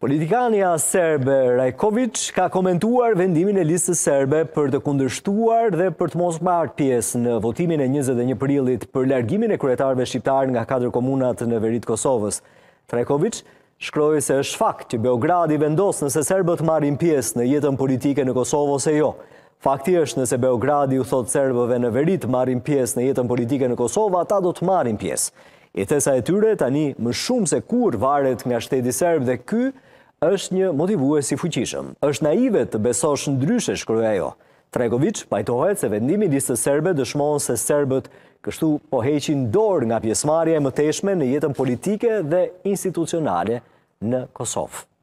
Politikania serbe Rajković ka komentuar vendimin e listës serbe për të kundërshtuar dhe për të mos marrë pjesë në votimin e 21 prillit për largimin e kryetarëve shqiptar nga 4 komunat në veri të Kosovës. Rajković shkroi se është fakt që Beogradi vendos nëse serbët marrin pjesë në jetën politike në Kosovë ose jo. Fakti është nëse Beogradi u thot serbëve në veri të marrin pjesë në jetën politike në Kosovë, ata do të marrin pjesë. Jetesa e tyre tani më shumë se kur varet nga shteti serb dhe ky është një motivues i fuqishëm. Është naive të besosh ndryshe, shkroi ajo. Rajković pajtohet se vendimi i listës serbe dëshmon se serbët kështu po heqin dorë nga pjesëmarrja e mëtejshme në jetën politike dhe institucionale në Kosovë.